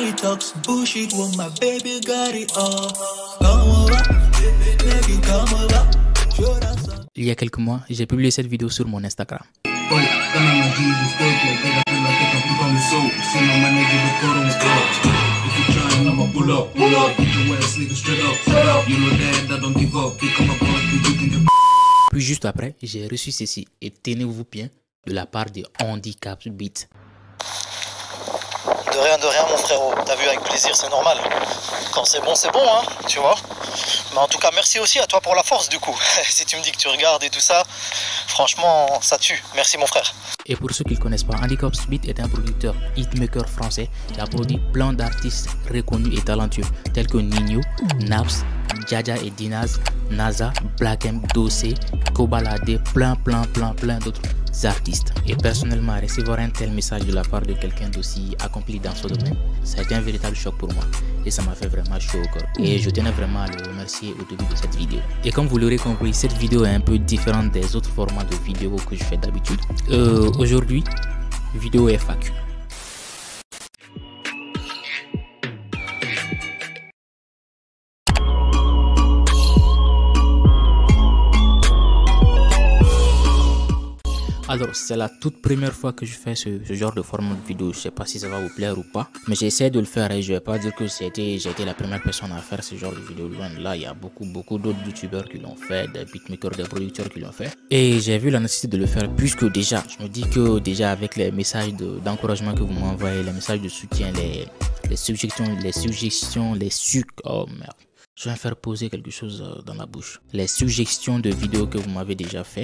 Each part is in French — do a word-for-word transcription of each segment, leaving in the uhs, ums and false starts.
Money talks bullshit when my baby got it all. Come over, baby, come over. Il y a quelques mois, j'ai publié cette vidéo sur mon Instagram. Puis juste après, j'ai reçu ceci, et tenez-vous bien, de la part de Handicap Beat. De rien, de rien mon frérot, t'as vu, avec plaisir, c'est normal. Quand c'est bon, c'est bon, hein, tu vois. Mais en tout cas, merci aussi à toi pour la force du coup. Si tu me dis que tu regardes et tout ça, franchement, ça tue. Merci mon frère. Et pour ceux qui ne le connaissent pas, Handicap Beat est un producteur hitmaker français qui a produit plein d'artistes reconnus et talentueux tels que Nino, Naps, Jaja et Dinaz, NASA, Black M, Dossé, Kobalade, plein, plein, plein, plein d'autres artistes. Et personnellement, recevoir un tel message de la part de quelqu'un d'aussi accompli dans ce domaine, ça a été un véritable choc pour moi. Et ça m'a fait vraiment chaud au corps. Et je tenais vraiment à le remercier au début de cette vidéo. Et comme vous l'aurez compris, cette vidéo est un peu différente des autres formats de vidéos que je fais d'habitude. Euh, Aujourd'hui, vidéo F A Q. Alors, c'est la toute première fois que je fais ce, ce genre de format de vidéo. Je sais pas si ça va vous plaire ou pas, mais j'essaie de le faire et je vais pas dire que c'était j'ai été la première personne à faire ce genre de vidéo. Loin de là, il y a beaucoup beaucoup d'autres youtubeurs qui l'ont fait, des beatmakers, des producteurs qui l'ont fait. Et j'ai vu la nécessité de le faire puisque déjà, je me dis que déjà avec les messages d'encouragement de, que vous m'envoyez, les messages de soutien, les, les suggestions, les suggestions, les suc... Oh merde. Je vais faire poser quelque chose dans la bouche. Les suggestions de vidéos que vous m'avez déjà fait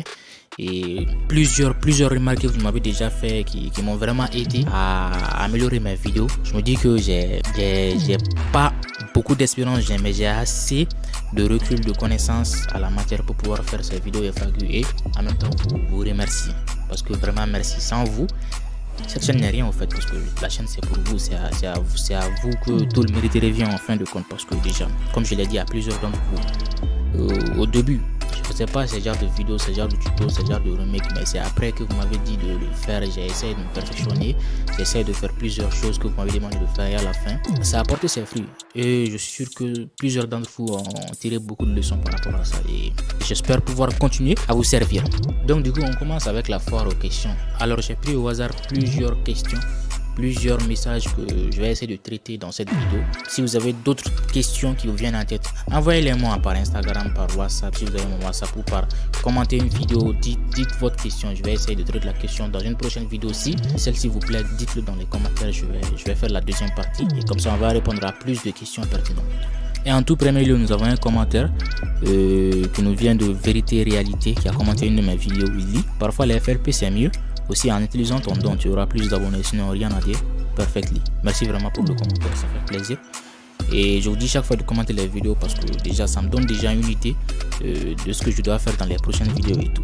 et plusieurs plusieurs remarques que vous m'avez déjà fait qui, qui m'ont vraiment aidé à améliorer mes vidéos. Je me dis que j'ai j'ai pas beaucoup d'espérance, mais j'ai assez de recul, de connaissances à la matière pour pouvoir faire ces vidéos F A Q et en même temps vous, vous remercier parce que vraiment merci. Sans vous, cette chaîne n'est rien en fait, parce que la chaîne c'est pour vous, c'est à, à, à vous que tout le mérite revient en fin de compte. Parce que déjà, comme je l'ai dit à plusieurs d'entre vous, euh, au début, je ne faisais pas ce genre de vidéos, ce genre de tutos, ce genre de remake, mais c'est après que vous m'avez dit de le faire, j'ai essayé de me perfectionner, j'ai essayé de faire plusieurs choses que vous m'avez demandé de faire et à la fin, ça a apporté ses fruits. Et je suis sûr que plusieurs d'entre vous ont tiré beaucoup de leçons par rapport à ça et j'espère pouvoir continuer à vous servir. Donc du coup, on commence avec la foire aux questions. Alors j'ai pris au hasard plusieurs questions, plusieurs messages que je vais essayer de traiter dans cette vidéo. Si vous avez d'autres questions qui vous viennent en tête, envoyez-les moi par Instagram, par WhatsApp, si vous avez mon WhatsApp, ou par commenter une vidéo, dites, dites votre question. Je vais essayer de traiter la question dans une prochaine vidéo. Si celle-ci vous plaît, dites-le dans les commentaires. Je vais, je vais faire la deuxième partie et comme ça on va répondre à plus de questions pertinentes. Et en tout premier lieu, nous avons un commentaire euh, qui nous vient de Vérité Réalité qui a commenté une de mes vidéos. Il dit: parfois les F L P c'est mieux. Aussi en utilisant ton don, tu auras plus d'abonnés, sinon rien à dire. Perfectly. Merci vraiment pour le commentaire, ça fait plaisir. Et je vous dis chaque fois de commenter les vidéos parce que déjà ça me donne déjà une idée euh, de ce que je dois faire dans les prochaines vidéos et tout.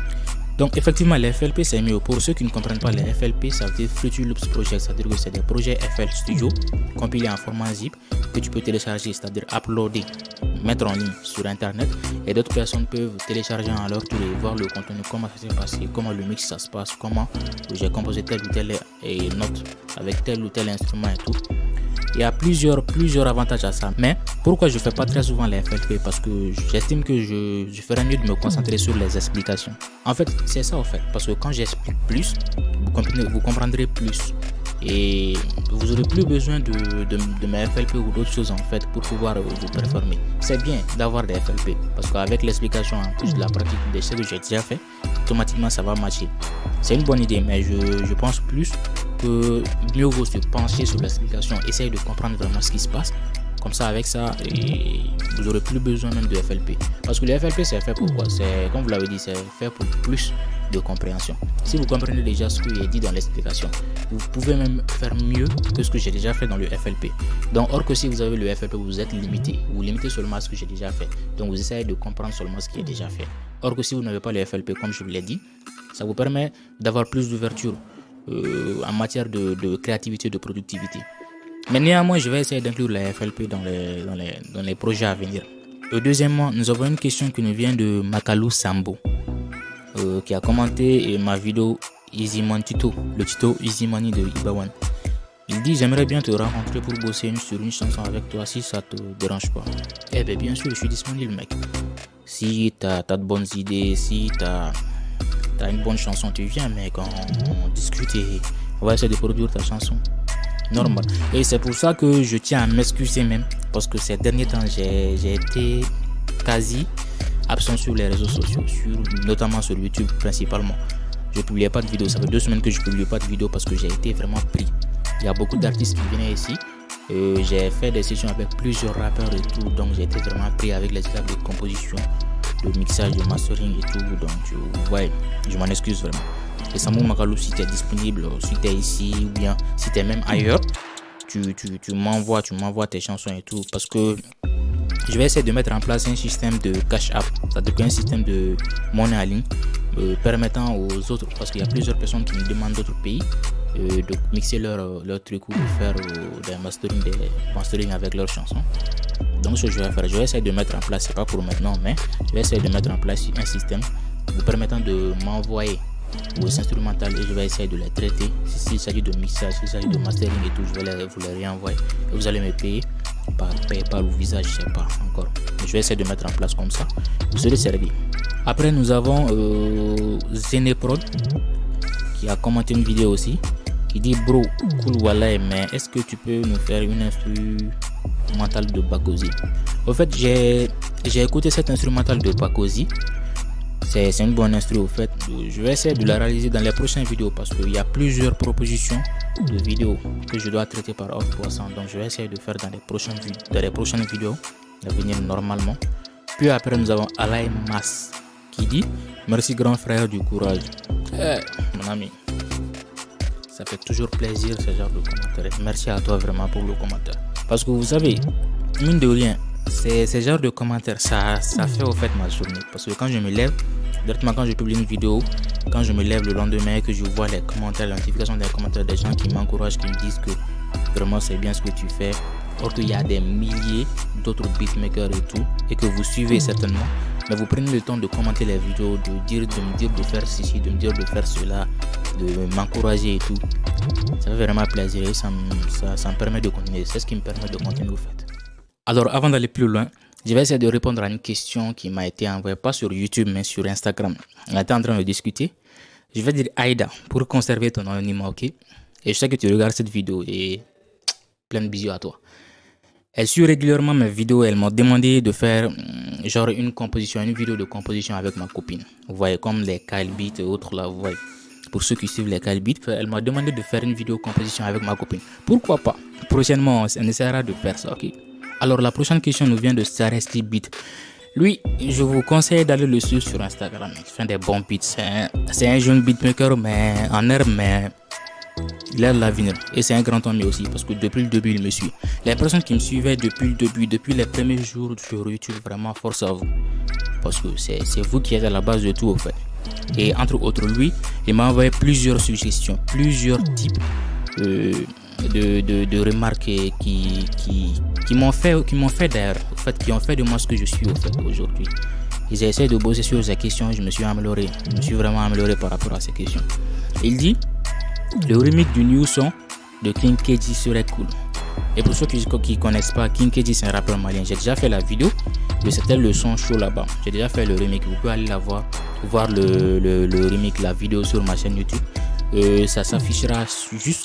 Donc effectivement les F L P c'est mieux. Pour ceux qui ne comprennent pas, les F L P ça veut dire Fruity Loops Project, c'est-à-dire que c'est des projets F L Studio compilés en format zip que tu peux télécharger, c'est-à-dire uploader, mettre en ligne sur internet et d'autres personnes peuvent télécharger en leur tour et voir le contenu, comment ça s'est passé, comment le mix ça se passe, comment j'ai composé telle ou telle note avec tel ou tel instrument et tout. Il y a plusieurs, plusieurs avantages à ça. Mais pourquoi je ne fais pas très souvent les F L P? Parce que j'estime que je, je ferais mieux de me concentrer sur les explications. En fait, c'est ça en fait. Parce que quand j'explique plus, vous comprendrez, vous comprendrez plus. Et vous n'aurez plus besoin de, de, de mes F L P ou d'autres choses en fait pour pouvoir vous performer. C'est bien d'avoir des F L P parce qu'avec l'explication en plus de la pratique de ce que j'ai déjà fait, automatiquement ça va matcher. C'est une bonne idée, mais je, je pense plus que mieux vaut se pencher sur l'explication, essayer de comprendre vraiment ce qui se passe. Comme ça, avec ça, et vous n'aurez plus besoin même de F L P. Parce que les F L P, c'est fait pour quoi? C'est, comme vous l'avez dit, c'est fait pour plus de compréhension. Si vous comprenez déjà ce qui est dit dans l'explication, vous pouvez même faire mieux que ce que j'ai déjà fait dans le F L P. Donc, or que si vous avez le F L P, vous êtes limité. Vous limitez seulement à ce que j'ai déjà fait. Donc, vous essayez de comprendre seulement ce qui est déjà fait. Or que si vous n'avez pas le F L P, comme je vous l'ai dit, ça vous permet d'avoir plus d'ouverture euh, en matière de, de créativité, de productivité. Mais néanmoins, je vais essayer d'inclure la F L P dans les, dans les, dans les projets à venir. Euh, deuxièmement, nous avons une question qui nous vient de Makalou Sambo, euh, qui a commenté ma vidéo Easy Money Tuto, le tuto Easy Money de Ibawan. Il dit j'aimerais bien te rencontrer pour bosser une, sur une chanson avec toi si ça te dérange pas. Eh bien bien sûr je suis disponible mec. Si tu as, as de bonnes idées, si tu as, as une bonne chanson, tu viens mec, on, on discute et on va essayer de produire ta chanson. Normal. Et c'est pour ça que je tiens à m'excuser même. Parce que ces derniers temps j'ai été quasi absent sur les réseaux sociaux, sur, notamment sur YouTube principalement. Je ne publiais pas de vidéos, ça fait deux semaines que je ne publie pas de vidéos parce que j'ai été vraiment pris. Il y a beaucoup d'artistes qui venaient ici. Euh, j'ai fait des sessions avec plusieurs rappeurs et tout, donc j'ai été vraiment pris avec les étapes de composition, de mixage, de mastering et tout. Donc je, ouais, je m'en excuse vraiment. Et Samou Makalou, si tu es disponible, si tu es ici ou bien si tu es même ailleurs, tu, tu, tu m'envoies tu m'envoies tes chansons et tout, parce que je vais essayer de mettre en place un système de cash app, c'est-à-dire un système de monnaie en ligne euh, permettant aux autres, parce qu'il y a plusieurs personnes qui me demandent d'autres pays euh, de mixer leur, leur truc ou de faire euh, des mastering, des mastering avec leurs chansons. Donc ce que je vais faire, je vais essayer de mettre en place, c'est pas pour maintenant, mais je vais essayer de mettre en place un système vous permettant de m'envoyer vos instrumentales et je vais essayer de les traiter. S'il s'agit de mixage, s'il s'agit de mastering et tout, je vais les, vous les réenvoyer et vous allez me payer par PayPal ou Visa, je sais pas encore. Je vais essayer de mettre en place comme ça. Vous serez servi. Après nous avons euh, Zeneprod qui a commenté une vidéo aussi, qui dit bro cool wallah, mais est-ce que tu peux nous faire une instrumentale de Bakosi? Au fait j'ai j'ai écouté cette instrumentale de Bakosi. C'est une bonne instru au fait. Je vais essayer de la réaliser dans les prochaines vidéos parce qu'il y a plusieurs propositions de vidéos que je dois traiter par ordre croissant. Donc je vais essayer de faire dans les prochaines, dans les prochaines vidéos à venir normalement. Puis après nous avons Alain Mas qui dit merci grand frère du courage. Hey, mon ami, ça fait toujours plaisir ce genre de commentaires. Merci à toi vraiment pour le commentaire. Parce que vous savez, mine de rien, c'est ce genre de commentaires, ça, ça fait au fait ma journée. Parce que quand je me lève, directement quand je publie une vidéo, quand je me lève le lendemain et que je vois les commentaires, la notification des commentaires des gens qui m'encouragent, qui me disent que vraiment c'est bien ce que tu fais, or qu'il y a des milliers d'autres beatmakers et tout, et que vous suivez certainement, mais vous prenez le temps de commenter les vidéos, de dire, de me dire de faire ceci, de me dire de faire cela, de m'encourager et tout. Ça fait vraiment plaisir et ça, ça, ça me permet de continuer. C'est ce qui me permet de continuer au fait. Alors avant d'aller plus loin, je vais essayer de répondre à une question qui m'a été envoyée, pas sur YouTube mais sur Instagram. On était en train de discuter. Je vais dire Aïda pour conserver ton anonymat, ok? Et je sais que tu regardes cette vidéo et plein de bisous à toi. Elle suit régulièrement mes vidéos, elle m'a demandé de faire genre une composition, une vidéo de composition avec ma copine. Vous voyez, comme les Kyle Beats et autres là, vous voyez. Pour ceux qui suivent les Kyle Beats, elle m'a demandé de faire une vidéo composition avec ma copine. Pourquoi pas? Prochainement, on essaiera de faire ça, ok? Alors la prochaine question nous vient de Saresti Beat. Lui, je vous conseille d'aller le suivre sur Instagram. Il fait des bons beats. C'est un, un jeune beatmaker mais en herbe, mais il a de l'avenir. Et c'est un grand homme aussi parce que depuis le début, il me suit. Les personnes qui me suivaient depuis le début, depuis les premiers jours sur YouTube, vraiment force à vous. Parce que c'est vous qui êtes à la base de tout au fait. Et entre autres, lui, il m'a envoyé plusieurs suggestions, plusieurs types euh, de, de, de remarques qui, qui, qui m'ont fait, qui m'ont fait d'ailleurs, en fait, qui ont fait de moi ce que je suis au fait aujourd'hui. Ils essaient de bosser sur ces questions, je me suis amélioré, je me suis vraiment amélioré par rapport à ces questions. Il dit, le remix du new son de King K G serait cool. Et pour ceux qui ne connaissent pas, King K G c'est un rappeur malien. J'ai déjà fait la vidéo de c'était le son chaud là-bas. J'ai déjà fait le remix, vous pouvez aller la voir, voir le, le, le remix, la vidéo sur ma chaîne YouTube. Euh, ça s'affichera juste,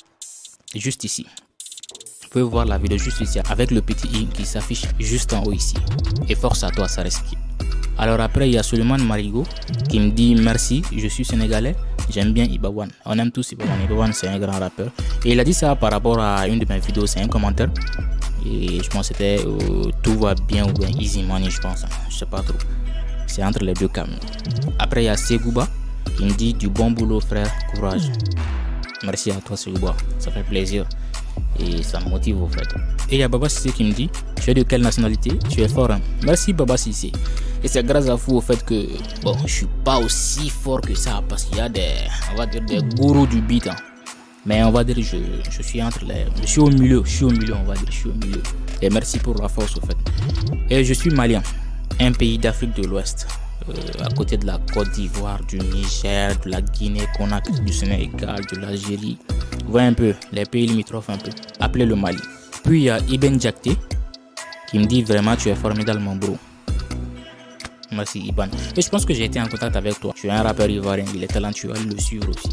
juste ici. Vous pouvez voir la vidéo juste ici avec le petit i qui s'affiche juste en haut ici. Et force à toi, ça reste. Alors après il y a Suleiman Marigo qui me dit merci, je suis sénégalais, j'aime bien Ibawan. On aime tous Ibawan, Ibawan c'est un grand rappeur. Et il a dit ça par rapport à une de mes vidéos, c'est un commentaire. Et je pense que c'était euh, tout va bien ou bien Easy Money, je pense, hein. Je sais pas trop. C'est entre les deux cas. Après il y a Segouba qui me dit du bon boulot frère, courage. Merci à toi Segouba, ça fait plaisir. Et ça me motive au fait. Et il y a Baba Sissé qui me dit, tu es de quelle nationalité? Tu es fort, hein? Merci Baba Sissé. Et c'est grâce à vous au fait que bon, je suis pas aussi fort que ça parce qu'il y a des, on va dire des gourous du beat, hein. Mais on va dire je, je suis entre les, je suis au milieu, je suis au milieu, on va dire, je suis au milieu. Et merci pour la force au fait. Et je suis malien, un pays d'Afrique de l'Ouest. euh, à côté de la Côte d'Ivoire, du Niger, de la Guinée, Conakry, du Sénégal, de l'Algérie. Vous voyez un peu les pays limitrophes un peu. Appelez le Mali. Puis il y a Ibn Diakité qui me dit vraiment tu es formidablement bro. Merci Iban. Et je pense que j'ai été en contact avec toi. Tu es un rappeur ivoirien, il est talentueux, allez le suivre aussi.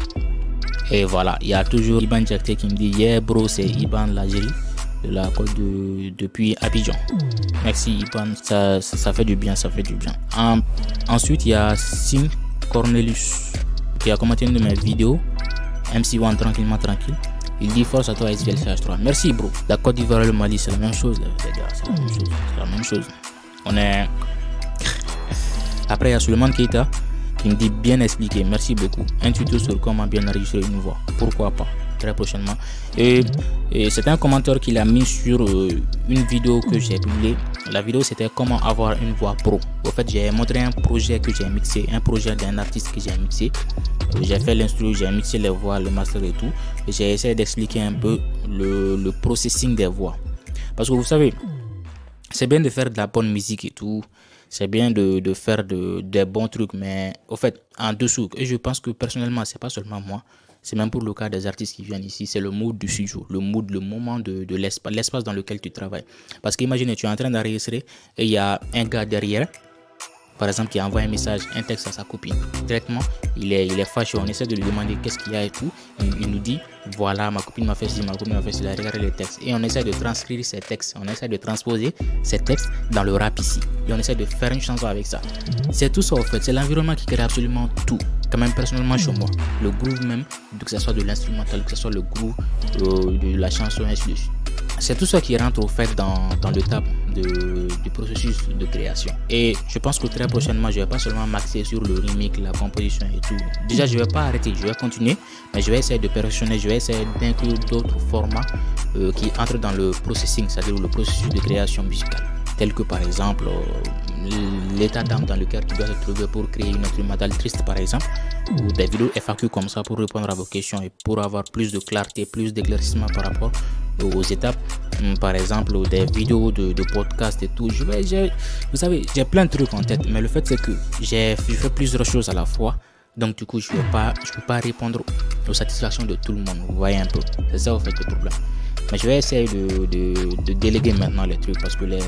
Et voilà, il y a toujours Iban Diakité qui me dit yeah bro, c'est Iban l'Algérie, de la côte de, depuis Abidjan. Merci Iban, ça, ça, ça fait du bien, ça fait du bien. En, ensuite, il y a Sim Cornelius qui a commenté une de mes vidéos. M C un tranquillement tranquille. Il dit force à toi S V L C H trois. Merci bro. La Côte d'Ivoire et le Mali, c'est la même chose les gars, c'est la même chose, c'est la même chose. On est... Après, il y a Suleiman Keita qui me dit bien expliqué, merci beaucoup. Un tuto sur comment bien enregistrer une voix. Pourquoi pas, très prochainement. Et, et c'est un commentaire qu'il a mis sur euh, une vidéo que j'ai publiée. La vidéo, c'était comment avoir une voix pro. En fait, j'ai montré un projet que j'ai mixé, un projet d'un artiste que j'ai mixé. J'ai fait l'instru, j'ai mixé les voix, le master et tout. Et j'ai essayé d'expliquer un peu le, le processing des voix. Parce que vous savez, c'est bien de faire de la bonne musique et tout. C'est bien de, de faire de, des bons trucs, mais au fait, en dessous, et je pense que personnellement, c'est pas seulement moi, c'est même pour le cas des artistes qui viennent ici, c'est le mood du studio, le mood, le moment de, de l'espace, l'espace dans lequel tu travailles. Parce qu'imagine, tu es en train d'enregistrer et il y a un gars derrière, par exemple, qui envoie un message, un texte à sa copine. Directement, il est, il est fâché, on essaie de lui demander qu'est-ce qu'il y a et tout. Il, il nous dit, voilà, ma copine m'a fait ci, ma copine m'a fait cela, regardez les textes. Et on essaie de transcrire ces textes, on essaie de transposer ces textes dans le rap ici. Et on essaie de faire une chanson avec ça. C'est tout ça en fait, c'est l'environnement qui crée absolument tout. Quand même personnellement chez moi, le groove même, que ce soit de l'instrumental, que ce soit le groove euh, de la chanson, ainsi de suite. C'est tout ça qui rentre au fait dans, dans le table de, du processus de création. Et je pense que très prochainement, je vais pas seulement m'axer sur le remix, la composition et tout. Déjà, je vais pas arrêter, je vais continuer, mais je vais essayer de perfectionner, je vais essayer d'inclure d'autres formats euh, qui entrent dans le processing, c'est-à-dire le processus de création musicale. Tel que par exemple euh, l'état d'âme dans lequel tu dois te trouver pour créer une instrumentale triste par exemple, ou des vidéos F A Q comme ça pour répondre à vos questions et pour avoir plus de clarté, plus d'éclaircissement par rapport aux étapes, par exemple des vidéos de, de podcast et tout. Je vais, j'ai, vous savez, j'ai plein de trucs en tête, mais le fait c'est que j'ai, je fais plusieurs choses à la fois, donc du coup je ne pas, je peux pas répondre aux satisfactions de tout le monde, vous voyez un peu, c'est ça en fait le problème. Mais je vais essayer de, de, de déléguer maintenant les trucs parce que les,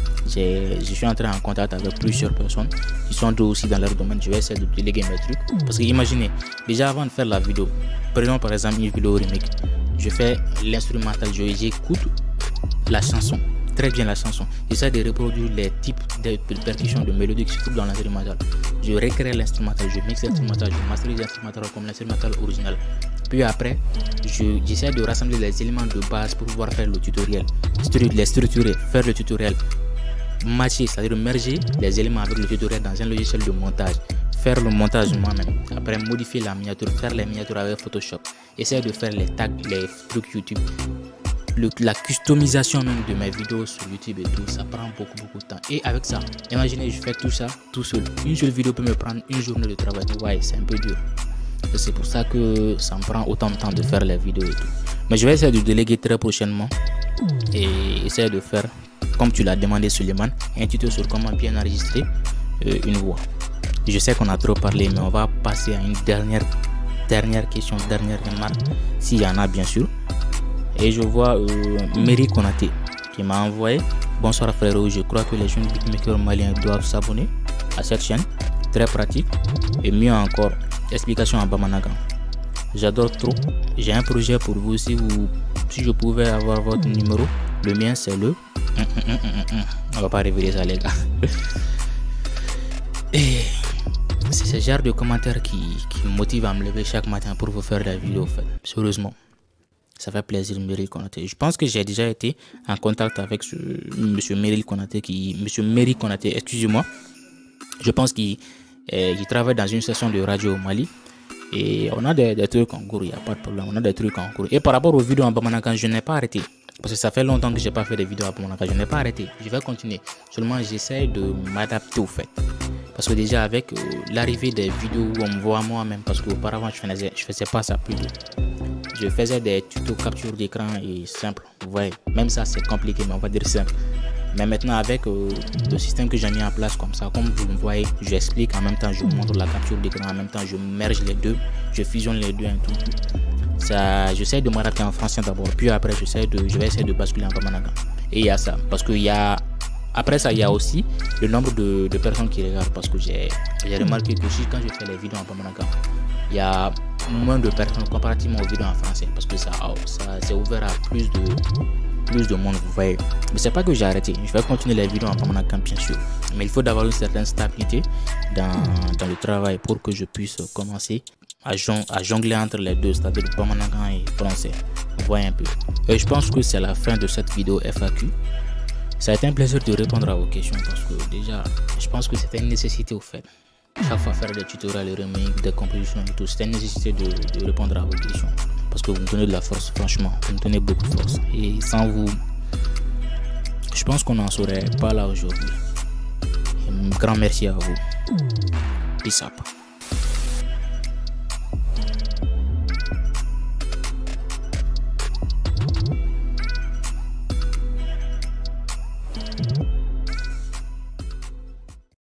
j'ai, je suis entré en contact avec plusieurs personnes qui sont deux aussi dans leur domaine. Je vais essayer de déléguer mes trucs parce que imaginez, déjà avant de faire la vidéo, prenons par exemple une vidéo remix, je fais l'instrumental, j'écoute la chanson, très bien la chanson, j'essaie de reproduire les types de percussions, de mélodies qui se trouvent dans l'instrumental, je recrée l'instrumental, je mixe l'instrumental, je masterise l'instrumental comme l'instrumental original. Puis après, je, j'essaie de rassembler les éléments de base pour pouvoir faire le tutoriel, les structurer, faire le tutoriel, matcher, c'est-à-dire merger les éléments avec le tutoriel dans un logiciel de montage, faire le montage moi-même, après modifier la miniature, faire les miniatures avec Photoshop, essayer de faire les tags, les trucs YouTube, le, la customisation même de mes vidéos sur YouTube et tout, ça prend beaucoup beaucoup de temps. Et avec ça, imaginez, je fais tout ça tout seul. Une seule vidéo peut me prendre une journée de travail. Ouais, c'est un peu dur. Et c'est pour ça que ça me prend autant de temps de faire les vidéos et tout. Mais je vais essayer de déléguer très prochainement et essayer de faire, comme tu l'as demandé Suleiman, un tuto sur comment bien enregistrer euh, une voix. Je sais qu'on a trop parlé, mais on va passer à une dernière, dernière question, dernière remarque, s'il y en a bien sûr. Et je vois euh, Mary Konaté qui m'a envoyé: bonsoir frérot, je crois que les jeunes beatmakers maliens doivent s'abonner à cette chaîne, très pratique. Et mieux encore, explication en Bamanagan. J'adore trop, j'ai un projet pour vous, si vous, si je pouvais avoir votre numéro, le mien c'est le... On va pas révéler ça les gars. Et c'est ce genre de commentaires qui, qui me motive à me lever chaque matin pour vous faire la vidéo en fait. Sérieusement, ça fait plaisir. Meryl Konaté, je pense que j'ai déjà été en contact avec ce monsieur Meryl Konaté qui, monsieur Meryl Konaté, excusez-moi, je pense qu'il eh, il travaille dans une station de radio au Mali. Et on a des, des trucs en cours, il n'y a pas de problème, on a des trucs en cours. Et par rapport aux vidéos en Bamanakan, je n'ai pas arrêté. Parce que ça fait longtemps que je n'ai pas fait des vidéos en Bamanakan, je n'ai pas arrêté. Je vais continuer. Seulement, j'essaie de m'adapter au fait. Parce que déjà, avec euh, l'arrivée des vidéos où on me voit moi-même, parce qu'auparavant, je ne faisais, je faisais pas ça plus tôt. Je faisais des tutos capture d'écran et simple. Vous voyez, même ça, c'est compliqué, mais on va dire simple. Mais maintenant avec euh, le système que j'ai mis en place comme ça, comme vous me voyez, j'explique en même temps, je vous montre la capture d'écran en même temps, je merge les deux, je fusionne les deux et tout. Ça, j'essaie de m'adapter en français d'abord, puis après j'essaie de, je vais essayer de basculer en Bamanankan. Et il y a ça, parce qu'il y a, après ça il y a aussi le nombre de, de personnes qui regardent, parce que j'ai remarqué que si quand je fais les vidéos en Bamanankan, il y a moins de personnes comparativement aux vidéos en français, parce que ça, ça c'est ouvert à plus de plus de monde, vous voyez. Mais c'est pas que j'ai arrêté, je vais continuer les vidéos en Bamanankan bien sûr, mais il faut d'avoir une certaine stabilité dans, dans le travail pour que je puisse commencer à, jon à jongler entre les deux, c'est-à-dire le Bamanankan et français. Vous voyez un peu. Et je pense que c'est la fin de cette vidéo F A Q. Ça a été un plaisir de répondre à vos questions, parce que déjà je pense que c'était une nécessité au fait. Chaque fois faire des tutoriels, des remakes, des compositions et tout, c'était une nécessité de, de répondre à vos questions. Parce que vous me donnez de la force, franchement, vous me donnez beaucoup de force. Et sans vous, je pense qu'on n'en serait pas là aujourd'hui. Un grand merci à vous. Peace up.